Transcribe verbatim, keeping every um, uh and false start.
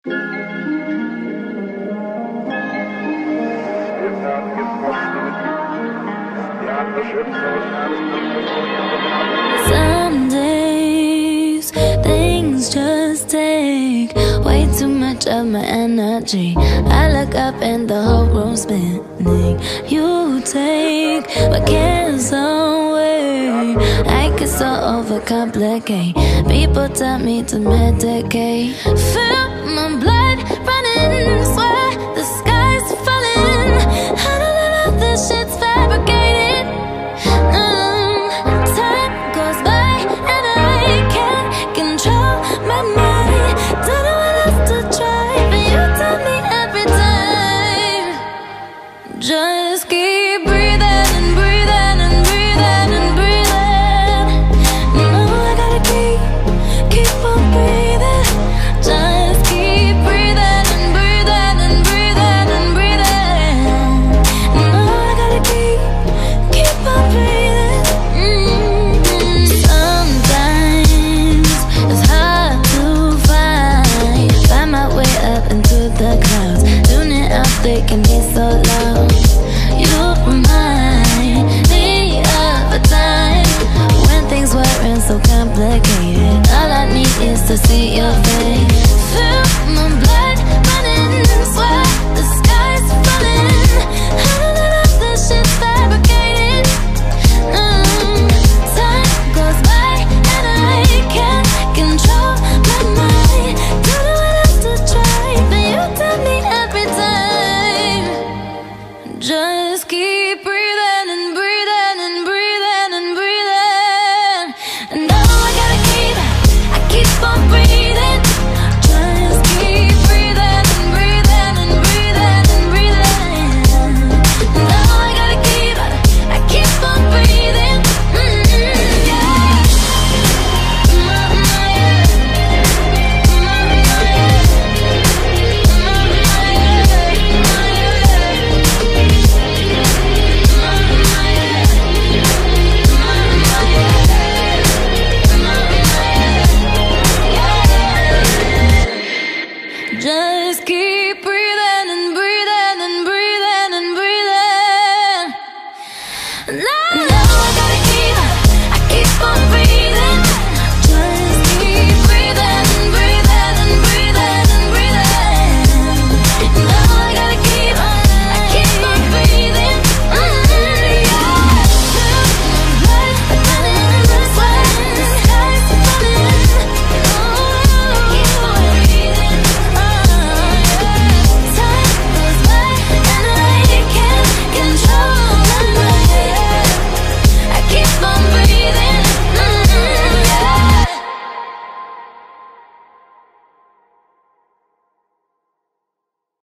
Some days things just take way too much of my energy. I look up and the whole room's spinning. You take my cares away. I get so overcomplicate. People tell me to medicate. Feel my blood running, swear the sky's falling. I know that all this shit's fabricated. Mm, time goes by and I can't control my mind. Don't know what else to try, but you tell me every time. Just keep breathing and breathing and breathing and breathing. No, I gotta keep, keep on breathing. Just keep breathing and breathing and breathing and breathing. No, I gotta keep, keep on breathing. Mm-hmm. Sometimes it's hard to find, find my way up into the clouds. Tuning out, they can be so loud. You remind me of a time when things weren't so complicated. All I need is to see your face. Feel my blood running, swear the sky's falling. I know that all this shit's fabricated. Mm, time goes by and I can't control my mind. Don't know what else to try, but you tell me every time. Just keep breathing and breathing and breathing and breathing. And oh, I gotta keep, I keep on breathing. Just keep breathing and breathing and breathing and breathing. And oh, I gotta keep, I keep on breathing. Mm-hmm, yeah. Just keep